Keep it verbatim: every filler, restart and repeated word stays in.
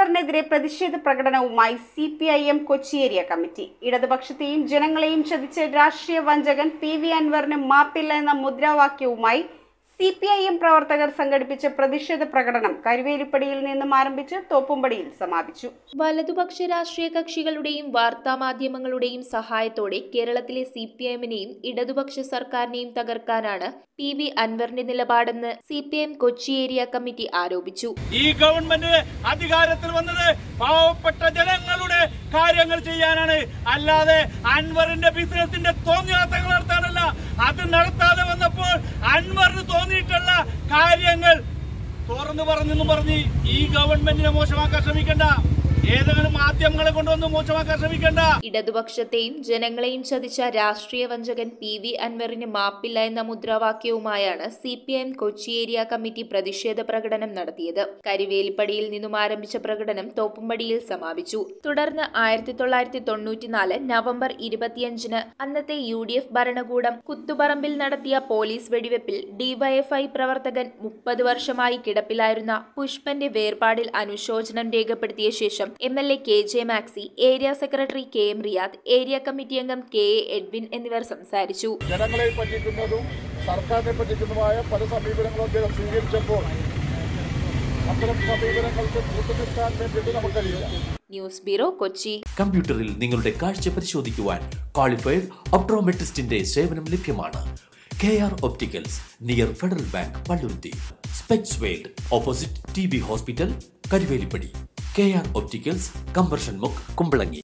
അൻവറിനെതിരെ പ്രതിഷേധ പ്രകടനവുമായി C P I M Kochi area committee. ഇടതുപക്ഷത്തെയും ജനങ്ങളെയും ചതിച്ച രാഷ്ട്രീയ വഞ്ചകൻ പി വി അൻവറിന് മാപ്പില്ല എന്ന മുദ്രാവാക്യവുമായി സി പി ഐ എം പ്രവർത്തകർ സംഘടിപ്പിച്ച പ്രതിഷേധ പ്രകടനം കരുവേലിപ്പടിയിൽ നിന്നും ആരംഭിച്ച് തോപ്പുംപടിയിൽ സമാപിച്ചു. വലതുപക്ഷ രാഷ്ട്രീയ കക്ഷികളുടെയും വാർത്താമാധ്യമങ്ങളുടെയും സഹായത്തോടെ കേരളത്തിലെ സി പി എമ്മിനെയും ഇടതുപക്ഷ സർക്കാരിനെയും തകർക്കാനാണ് പി വി അൻവറിന്റെ നിലപാടെന്ന് C P M Kochi area committee ആരോപിച്ചു. ഈ ഗവൺമെന്റ് അധികാരത്തിൽ വന്നത് പാവപ്പെട്ട ജനങ്ങളുടെ കാര്യങ്ങൾ ചെയ്യാനാണ്, അല്ലാതെ അൻവറിന്റെ ബിസിനസിന്റെ തോന്നിയാട്ടങ്ങൾ നടത്താനല്ല. അത് നടത്താതെ വന്നപ്പോൾ അൻവറിന് തോന്നിയിട്ടുള്ള കാര്യങ്ങൾ തുറന്നു പറഞ്ഞെന്നും പറഞ്ഞ് ഈ ഗവൺമെന്റിനെ മോശമാക്കാൻ ശ്രമിക്കണ്ട. ഏതെങ്കിലും മാധ്യമങ്ങളെ കൊണ്ടുവന്ന് മോശമാക്കാൻ ശ്രമിക്കണ്ട. ഇടതുപക്ഷത്തെയും ജനങ്ങളെയും ചതിച്ച രാഷ്ട്രീയ വഞ്ചകൻ പി വി അൻവറിന് മാപ്പില്ല എന്ന മുദ്രാവാക്യവുമായാണ് C P M Kochi area committee പ്രതിഷേധ പ്രകടനം നടത്തിയത്. കരിവേലിപ്പടിയിൽ നിന്നും ആരംഭിച്ച പ്രകടനം തോപ്പുംപടിയിൽ സമാപിച്ചു. തുടർന്ന് ആയിരത്തി തൊള്ളായിരത്തി തൊണ്ണൂറ്റിനാല് നവംബർ ഇരുപത്തിയഞ്ചിന് അന്നത്തെ യു ഡി എഫ് ഭരണകൂടം കുത്തുപറമ്പിൽ നടത്തിയ പോലീസ് വെടിവെപ്പിൽ ഡിവൈഎഫ്ഐ പ്രവർത്തകൻ മുപ്പത് വർഷമായി കിടപ്പിലായിരുന്ന പുഷ്പന്റെ വേർപാടിൽ അനുശോചനം രേഖപ്പെടുത്തിയ ശേഷം M L A K J Maxy, area secretary K M Riyad, area committee അംഗം കെ എ എഡ്വിൻ എന്നിവർ സംസാരിച്ചു. ജനങ്ങളെ പറ്റിക്കുന്നതും സർക്കാരിനെ പറ്റിക്കുന്നതുമായ പല സമീപനങ്ങളും അദ്ദേഹം സ്വീകരിച്ചപ്പോൾ അത്തരം സമീപനങ്ങൾക്ക് കൂട്ടുനിൽക്കാൻ വേണ്ടിയിട്ട് നമുക്കറിയില്ല. News bureau, Kochi. കമ്പ്യൂട്ടറിൽ നിങ്ങളുടെ കാഴ്ച പരിശോധിക്കുവാൻ ക്വാളിഫൈഡ് ഒപ്ട്രോമെട്രിസ്റ്റിന്റെ സേവനം ലഭ്യമാണ്. K R opticals, near Federal Bank, Palluruthy. Specs world, opposite T B hospital, Karuvelippady. K R opticals, കമ്പർഷൻ മുക്ക്, കുമ്പളങ്ങി.